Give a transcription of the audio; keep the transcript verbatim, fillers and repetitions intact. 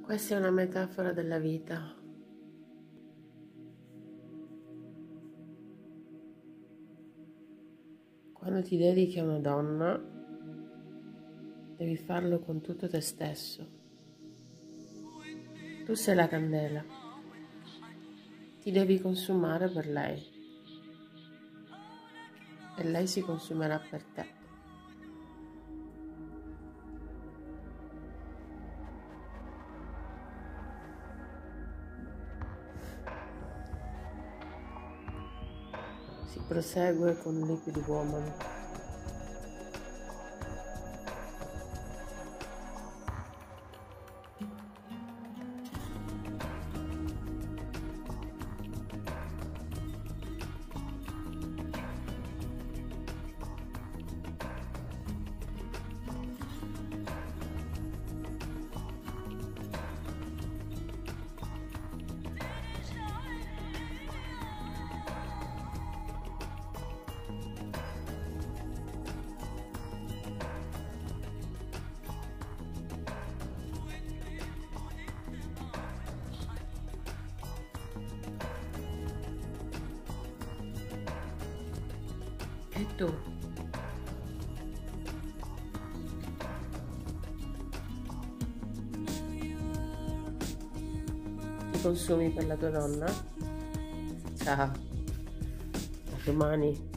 Questa è una metafora della vita. Quando ti dedichi a una donna, devi farlo con tutto te stesso. Tu sei la candela. Ti devi consumare per lei. E lei si consumerà per te. Si prosegue con Liquid Woman. E tu? Ti consumi per la tua donna? Ciao, a domani.